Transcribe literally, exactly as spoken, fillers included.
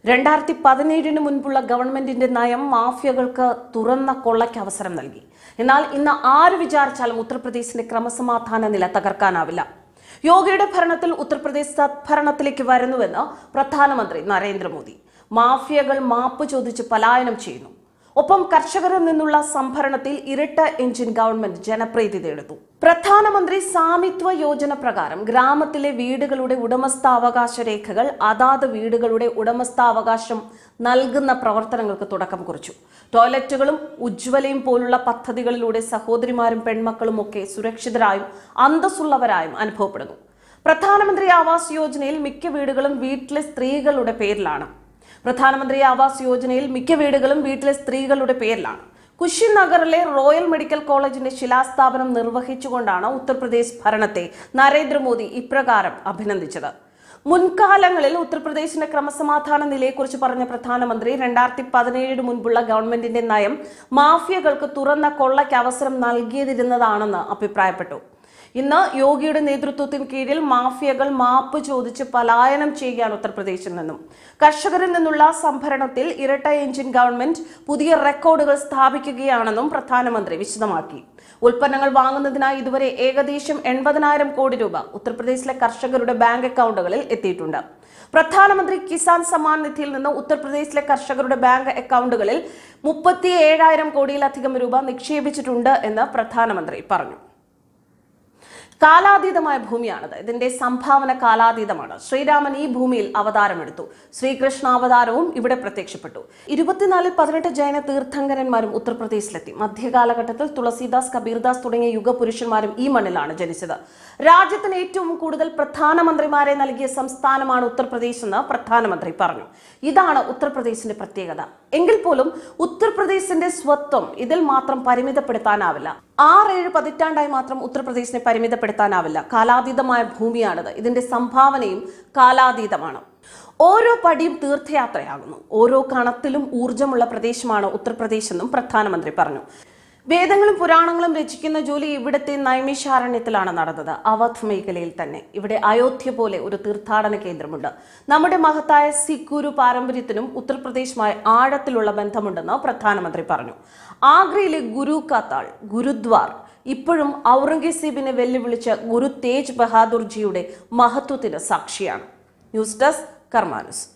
രണ്ടായിരത്തി പതിനേഴിന് മുൻപുള്ള ഗവൺമെന്റിന്റെ നയം മാഫിയകൾക്ക് തുറന്ന കൊള്ളയ്ക്ക് അവസരം നൽകി. എന്നാൽ ഇന്ന് ആര് വിചാരിച്ചാലും ഉത്തർപ്രദേശിന്റെ ക്രമസമാധാന നില തകർക്കാനാവില്ല. യോഗിയുടെ ഭരണത്തിൽ ഉത്തർപ്രദേശ് സദ്ഭരണത്തിലേക്ക് വരുന്നുവെന്ന് പ്രധാനമന്ത്രി നരേന്ദ്രമോദി. മാഫിയകൾ മാപ്പ് ചോദിച്ച് പലായനം ചെയ്യുന്നു. ഒപ്പം കർഷകരിൽ നിന്നുള്ള സംഭരണത്തിൽ ഇരട്ട എഞ്ചിൻ ഗവൺമെന്റ് ജനപ്രീതി നേടുന്നു. പ്രധാനമന്ത്രി സാമിത്വ യോജന പ്രകാരം ഗ്രാമത്തിലെ വീടുകളുടെ ഉടമസ്ഥാവകാശ രേഖകൾ അതാത് വീടുകളുടെ ഉടമസ്ഥാവകാശം നൽകുന്ന പ്രവർത്തനങ്ങൾക്ക് തുടക്കം കുറിച്ചു. ടോയ്ലറ്റുകളും ഉജ്ജ്വലയും പോലുള്ള പദ്ധതികളിലൂടെ സഹോദരിമാരും പെൺമക്കളും ഒക്കെ സുരക്ഷിതരായും അന്തസ്സുള്ളവരായും അനുഭവപ്പെടുന്നു. പ്രധാനമന്ത്രി ആവാസ് യോജനയിൽ മിക്ക വീടുകളും വീട്ടിലെ സ്ത്രീകളുടെ പേരിലാണ്. പ്രധാനമന്ത്രി ആവാസ് യോജനയിൽ മിക്ക വീടുകളും വീട്ടിലെ സ്ത്രീകളുടെ പേരിലാണ്. കുശിനഗറിലെ റോയൽ മെഡിക്കൽ കോളേജിന്റെ ശിലാസ്ഥാപനം നിർവഹിച്ചുകൊണ്ടാണ് ഉത്തർപ്രദേശ് ഭരണത്തെ നരേന്ദ്രമോദി ഇപ്രകാരം അഭിനന്ദിച്ചത്. മുൻകാലങ്ങളിൽ ഉത്തർപ്രദേശിന്റെ ക്രമസമാധാന നിലയെക്കുറിച്ച് പറഞ്ഞ പ്രധാനമന്ത്രി രണ്ടായിരത്തി പതിനേഴിന് മുൻപുള്ള ഗവൺമെന്റിന്റെ നയം മാഫിയകൾക്ക് തുറന്ന കൊള്ളയ്ക്ക് അവസരം നൽകിയതിരുന്നതാണെന്ന് അഭിപ്രായപ്പെട്ടു. ഇന്ന് യോഗിയുടെ നേതൃത്വത്തിന് കീഴിൽ മാഫിയകൾ മാപ്പ് ചോദിച്ച് പലായനം ചെയ്യുകയാണ് ഉത്തർപ്രദേശിൽ നിന്നും. കർഷകരിൽ നിന്നുള്ള സംഭരണത്തിൽ ഇരട്ട എഞ്ചിൻ ഗവൺമെന്റ് പുതിയ റെക്കോർഡുകൾ സ്ഥാപിക്കുകയാണെന്നും പ്രധാനമന്ത്രി വിശദമാക്കി. ഉൽപ്പന്നങ്ങൾ വാങ്ങുന്നതിനായി ഇതുവരെ ഏകദേശം എൺപതിനായിരം കോടി രൂപ ഉത്തർപ്രദേശിലെ കർഷകരുടെ ബാങ്ക് അക്കൗണ്ടുകളിൽ എത്തിയിട്ടുണ്ട്. പ്രധാനമന്ത്രി കിസാൻ സമ്മാൻ നിധിയിൽ നിന്ന് ഉത്തർപ്രദേശിലെ കർഷകരുടെ ബാങ്ക് അക്കൗണ്ടുകളിൽ മുപ്പത്തി ഏഴായിരം കോടിയിലധികം രൂപ നിക്ഷേപിച്ചിട്ടുണ്ട് എന്ന് പ്രധാനമന്ത്രി പറഞ്ഞു. കാലാതീതമായ ഭൂമിയാണത്. ഇതിന്റെ സംഭാവന കാലാതീതമാണ്. ശ്രീരാമൻ ഈ ഭൂമിയിൽ അവതാരമെടുത്തു. ശ്രീകൃഷ്ണാവതാരവും ഇവിടെ പ്രത്യക്ഷപ്പെട്ടു. ഇരുപത്തിനാലിൽ പതിനെട്ട് ജൈന തീർത്ഥങ്കരന്മാരും ഉത്തർപ്രദേശിലെത്തി. മധ്യകാലഘട്ടത്തിൽ തുളസീദാസ്, കബീർദാസ് തുടങ്ങിയ യുഗപുരുഷന്മാരും ഈ മണ്ണിലാണ് ജനിച്ചത്. രാജ്യത്തിന് ഏറ്റവും കൂടുതൽ പ്രധാനമന്ത്രിമാരെ നൽകിയ സംസ്ഥാനമാണ് ഉത്തർപ്രദേശ് എന്ന് പ്രധാനമന്ത്രി പറഞ്ഞു. ഇതാണ് ഉത്തർപ്രദേശിന്റെ പ്രത്യേകത. എങ്കിൽ പോലും ഉത്തർപ്രദേശിന്റെ സ്വത്വം ഇതിൽ മാത്രം പരിമിതപ്പെടുത്താനാവില്ല. ആറേഴ് പതിറ്റാണ്ടായി മാത്രം ഉത്തർപ്രദേശിനെ പരിമിതപ്പെടുത്താനാവില്ല. കാലാതീതമായ ഭൂമിയാണിത്. ഇതിന്റെ സംഭാവനയും കാലാതീതമാണ്. ഓരോ പടിയും തീർത്ഥയാത്രയാകുന്നു. ഓരോ കണത്തിലും ഊർജമുള്ള പ്രദേശമാണ് ഉത്തർപ്രദേശ് എന്നും പ്രധാനമന്ത്രി പറഞ്ഞു. വേദങ്ങളും പുരാണങ്ങളും രചിക്കുന്ന ജോലി ഇവിടുത്തെ നൈമിഷാരണ്യത്തിലാണ് നടന്നത്. അവധ് മേഖലയിൽ തന്നെ. ഇവിടെ അയോധ്യ പോലെ ഒരു തീർത്ഥാടന കേന്ദ്രമുണ്ട്. നമ്മുടെ മഹത്തായ സിഖ് ഗുരു പാരമ്പര്യത്തിനും ഉത്തർപ്രദേശുമായി ആഴത്തിലുള്ള ബന്ധമുണ്ടെന്ന് പ്രധാനമന്ത്രി പറഞ്ഞു. ആഗ്രയിലെ ഗുരു കാത്താൾ ഗുരുദ്വാർ ഇപ്പോഴും ഔറംഗസീബിനെ വെല്ലുവിളിച്ച ഗുരു തേജ് ബഹാദൂർജിയുടെ മഹത്വത്തിന് സാക്ഷിയാണ്. News desk കർമാനുസ്.